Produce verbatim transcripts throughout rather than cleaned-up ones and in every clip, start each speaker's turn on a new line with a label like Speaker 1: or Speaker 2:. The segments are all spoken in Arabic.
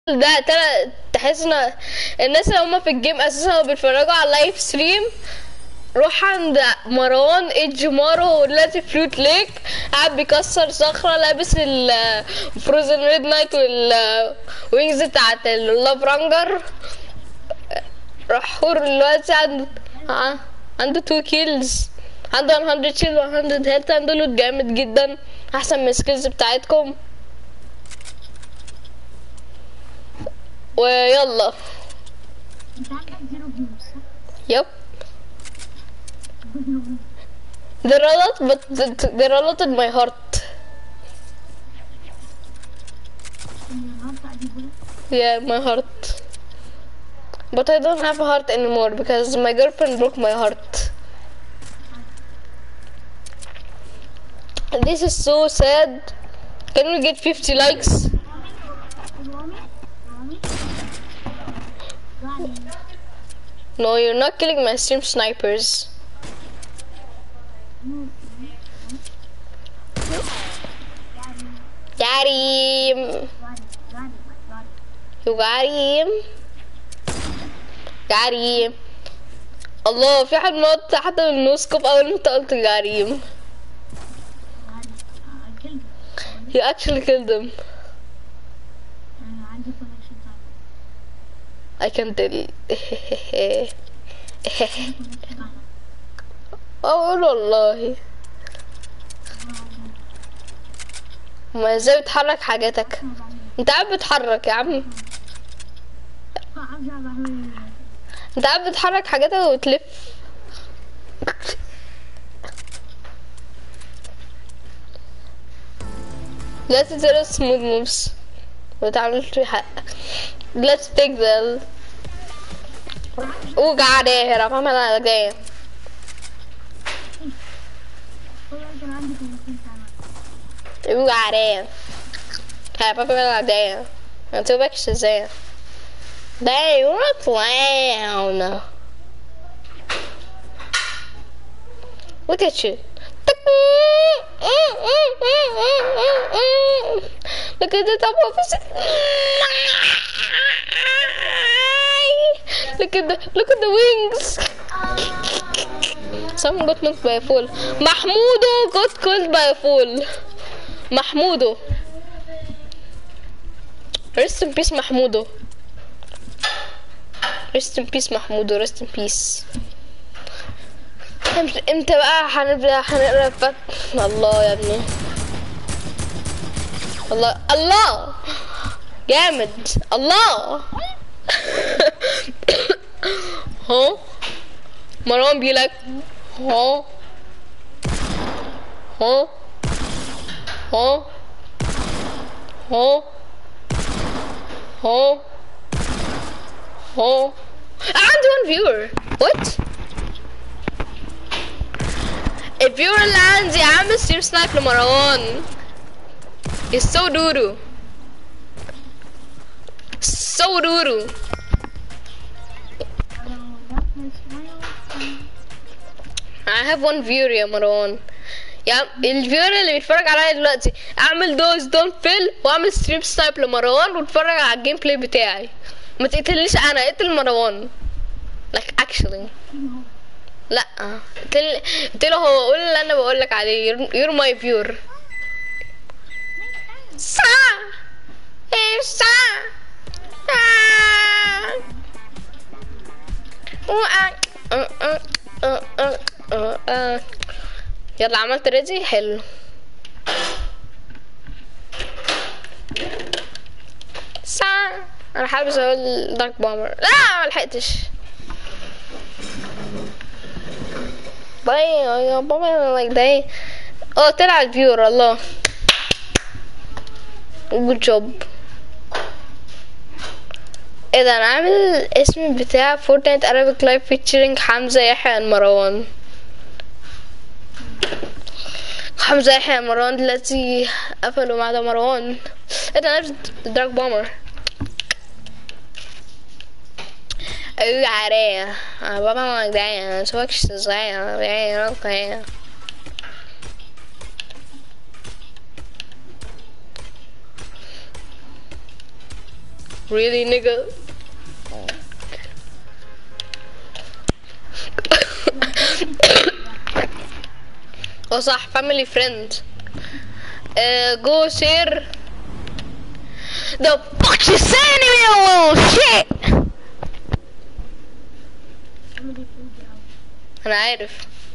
Speaker 1: ده ترى تحس ان الناس اللي هم في الجيم اساسا بيتفرجوا على اللايف ستريم. روح عند مروان ايدج مارو دلوقتي فلوت ليك قاعد بيكسر صخرة لابس الفروزن ريد نايت والوينجز بتاعت اللاف رانجر. رحور دلوقتي عنده عنده تو كيلز، عنده مية شيل و مية هيلث، عنده لوت جامد جدا احسن من السكيلز بتاعتكم. ويلا
Speaker 2: انت عندك زيرو فيوز صح؟
Speaker 1: يب. They're a lot, but they're a lot in my heart. Yeah, my heart. But I don't have a heart anymore because my girlfriend broke my heart. This is so sad. Can we get fifty likes? No, you're not killing my stream snipers. Daddy, you got him. Daddy. الله، في حد نط حتى من النوسكوب اول ما انت قلت جاريم. You actually killed him. I can tell. أقول والله. ما ازاي بتحرك حاجاتك؟ انت قاعد بتحرك يا عم. انت قاعد بتحرك حاجاتك وتلف. لا تزال سموث موفز وتعمل في حق. Let's take the وقع عليه رقم انا جاي. وقع عليه. هاي بابا انا جاي. انتو بكش ازاي؟ Dang, you're a clown. Look at you. Look at the top of his. Look at the look at the wings. Someone got knocked by a fool. Mahmoudo got killed by a fool. Mahmoudo. Rest in peace, Mahmoudo. Rest in peace, Mahmoudo. Rest in peace. امتى بقى هنبدأ هنقرا فت. الله يا ابني. الله الله جامد. الله. ها مروان بيقولك ها ها ها ها ها ها. عندي one viewer. What? الفيور اللي عندي عامل ستريم سنايب لمروان. It's so doo-doo. So doo-doo. I have one viewer يا مروان. يا الفيور اللي بيتفرج عليا دلوقتي اعمل دوز دون فيل واعمل ستريم سنايب لمروان واتفرج على الجيم بلاي بتاعي. ما تقتلنيش انا، اقتل مروان. Like actually. لا قلت له هو قول اللي انا بقول لك عليه. you're my viewer. سا ايه سا يلا عملت ريدي. حلو. سا انا حابب اقول دارك بومر. لا ملحقتش. باي يا بابا لايك ده. اه طلع الفيور. الله جود جوب. ايه ده؟ انا عامل اسم بتاع فورتنايت Arabic لايف فيتشرنج حمزة يحيى مروان. حمزة يحيى مروان دلوقتي قفلوا مع ده مروان. ايه ده؟ نفس دراك بومر. ايوه عارية بابا ما جاية سواكش صغيرة جاية رقية. really nigga. Oh صح family friend. Uh, go share the fuck you saying me a little shit. أنا عارف.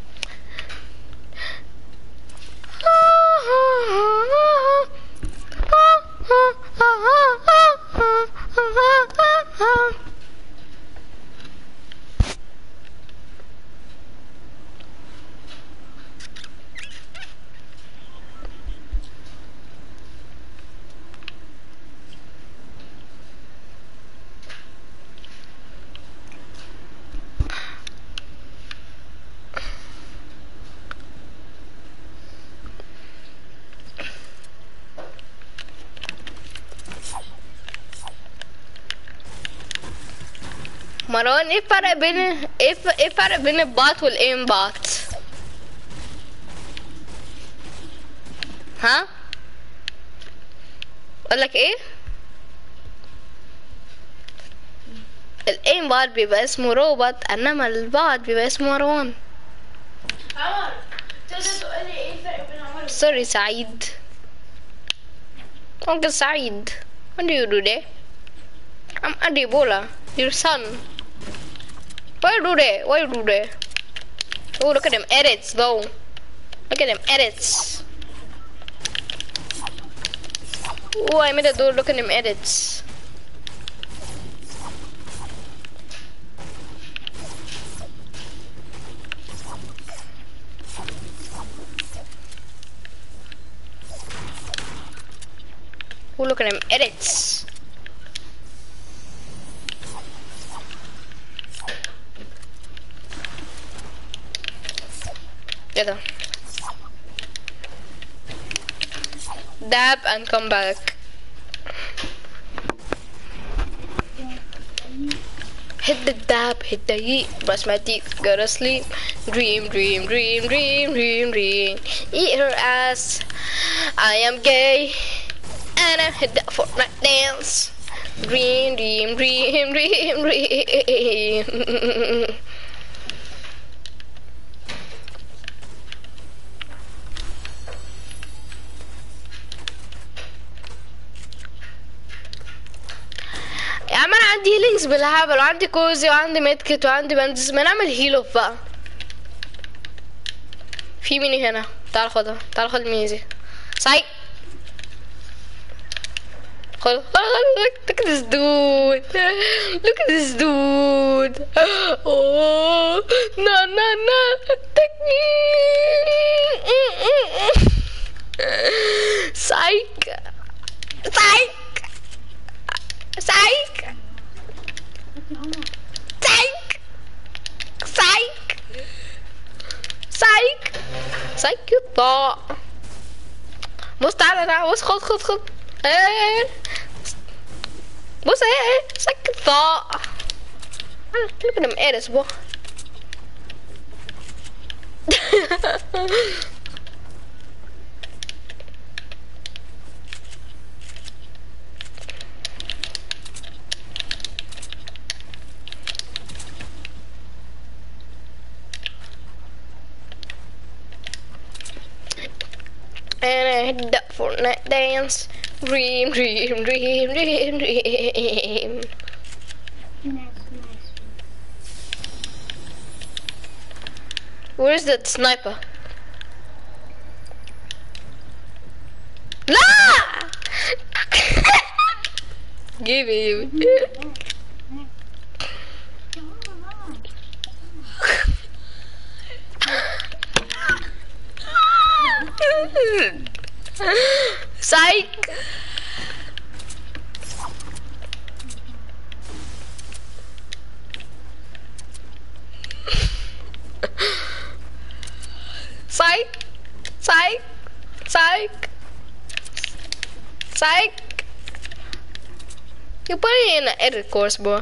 Speaker 1: مروان ايه الفرق بين ايه ف- ايه الفرق بين البات والايم بات؟ ها؟ اقولك ايه؟ الايم بات بيبقى اسمه روبوت، انما البات بيبقى اسمه مروان.
Speaker 3: عمر تقدر تقول لي ايه الفرق بين عمر
Speaker 1: سوري سعيد. Uncle Saeed, what do you do there? I'm Adibola, your son. Why you do that? Why you do that? Oh, look at them edits though. Look at them edits. Oh, I made a door. Look at them edits. Oh, look at them edits. Yeah. Dab and come back. Hit the dab, hit the yeet, brush my teeth, go to sleep. Dream, dream, dream, dream, dream, dream. Eat her ass. I am gay. And I hit that Fortnite dance. Dream, dream, dream, dream, dream. يا عم انا عندي هيلينجز بالهبل وعندي كوزي وعندي ميدكت وعندي بندز، ما نعمل هيل اوف بقى. في ميني هنا، تعال خدها، تعال خد الميني دي. صاي خد خد خد. Look at this dude. Look at this dude. Oh no no no. Take me. Psych. Psych. Psych. Psych. Psych. Psych. Psych يطلع. بص تعالى تعالى بص خد خد خد. ايه بص ايه ايه سكت ضاع. Look at them edits boy. And I hit that Fortnite dance. Dream, dream, dream, dream, dream.
Speaker 2: Nice, nice.
Speaker 1: Where's that sniper? La! Give him. Psych. Psych. Psych. Psych. Psych. You put it in an edit course, bro.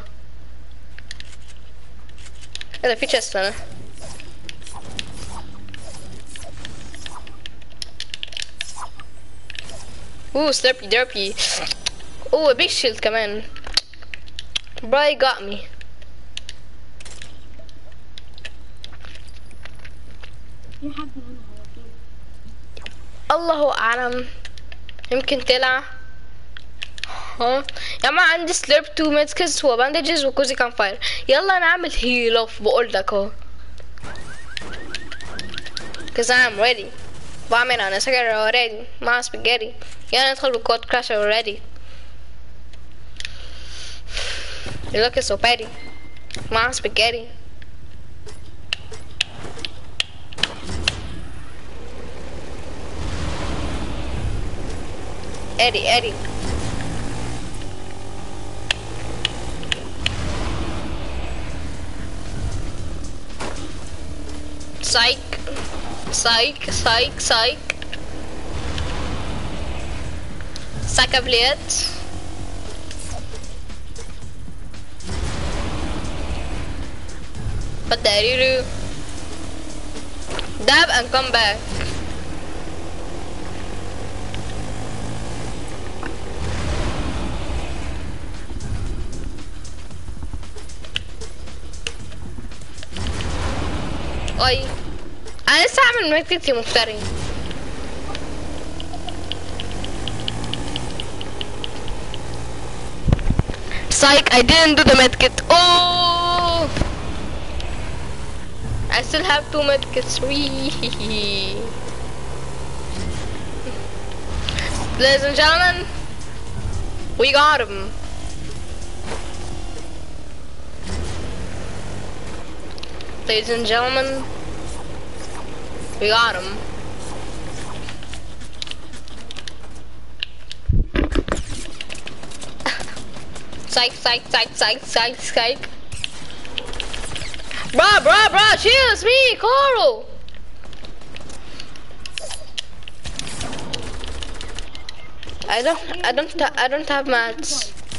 Speaker 1: هذا في chest أنا. Ooh, slurpy derpy. Ooh, a big shield كمان. Bro, he got me.
Speaker 2: في حد هنا على طول.
Speaker 1: الله أعلم. يمكن طلع. ها يا ما عندي سليرب تو ميدكس وباندجز وكوزي كان فاير. يلا نعمل هيل اوف بقول لك اهو. Cause I'm ready. بعمل انا سكر already مع سباجيتي. يلا ندخل بالكود كراش already. You look so petty. مع سباجيتي. Eddie, Eddie. Psych, psych, psych, psych. Sakablet. What did you do? Dab and come back. أي أنا لسه عامل ميدكت يا مفتري. Psych, I didn't do the medkit. Oh, I still have two medkits. Wee. Ladies and gentlemen, we got him. Ladies and gentlemen, we got him. Psych, psych, psych, psych, psych, psych. Bruh, bruh, bruh, chill, it's me, Coral. I don't, I don't, I don't have mats.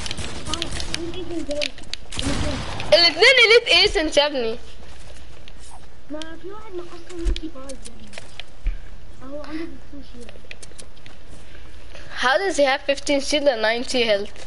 Speaker 1: الاثنين elite ace يا ابني.
Speaker 2: ما في واحد مقصر ميكي بايز يا ابني. هو عنده بالسوشي.
Speaker 1: How does he have fifteen shield and ninety health?